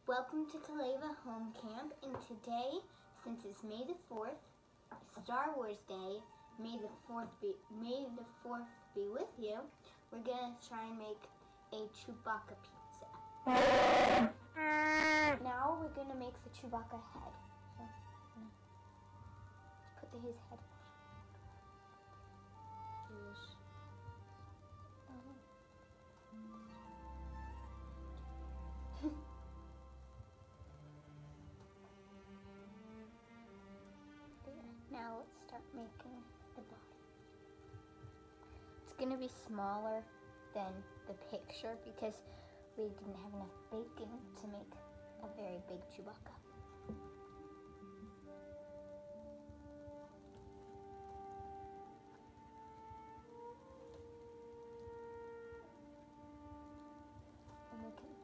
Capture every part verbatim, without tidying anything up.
Welcome to Calleva Home Camp, and today, since it's May the fourth, Star Wars Day, May the fourth be May the fourth be with you. We're gonna try and make a Chewbacca pizza. Now we're gonna make the Chewbacca head. So, let's put the, his head. Yes. Uh-huh. Now let's start making the body. It's going to be smaller than the picture because we didn't have enough bacon to make a very big Chewbacca. And we can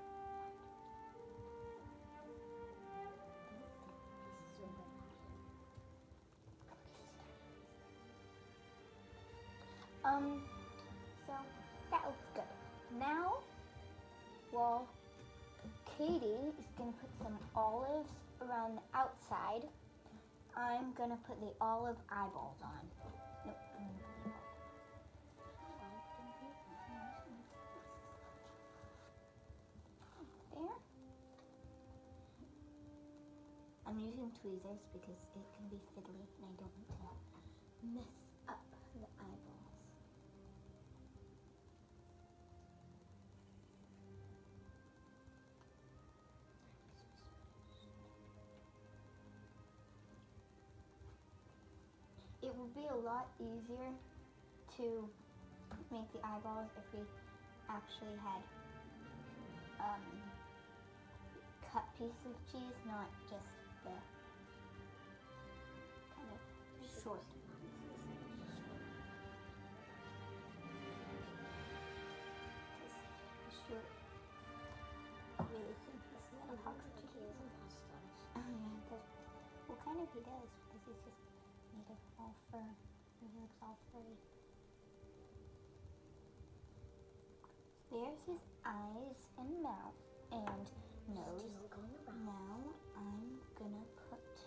Um, so that looks good. Now, well, Katie is going to put some olives around the outside. I'm going to put the olive eyeballs on. Nope. There. I'm using tweezers because it can be fiddly and I don't want to mess up the eyeballs. It would be a lot easier to make the eyeballs if we actually had um, cut piece of cheese, not just the kind of short ones. Because short, really thin pieces of hot cheese. Well, kind of he does, because he's just made of all fur, and he looks all furry. There's his eyes and mouth and nose. Now I'm gonna put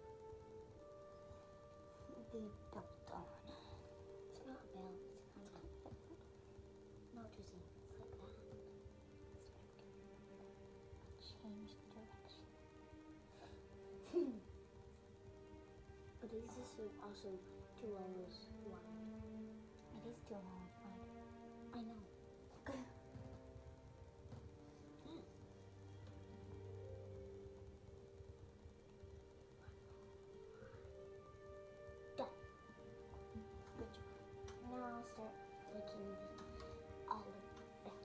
the belt on. It's not a belt, it's kind of no, Josie, it's like that. So I'll change the direction. But is this also two hours wide? It is two hours wide. I know. Done. Good job. Now I'll start taking the olive belt.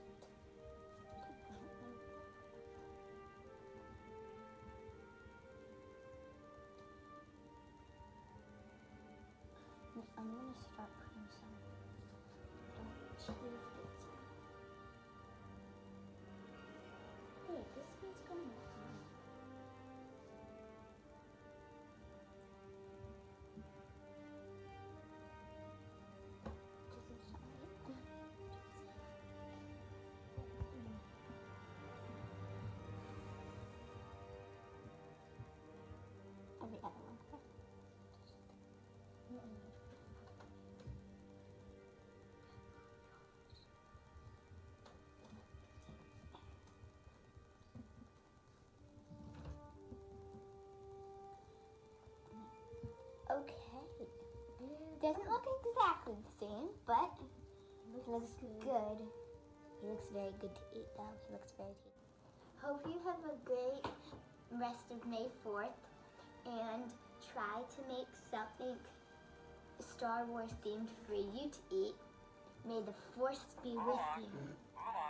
I'm going to start putting some cheese bits on. Hey, this one's going to look fine. Just inside. Every other one. Okay. Doesn't look exactly the same, but it looks good. He looks very good to eat, though. He looks very tasty. Hope you have a great rest of May fourth, and try to make something Star Wars themed for you to eat. May the Force be with you.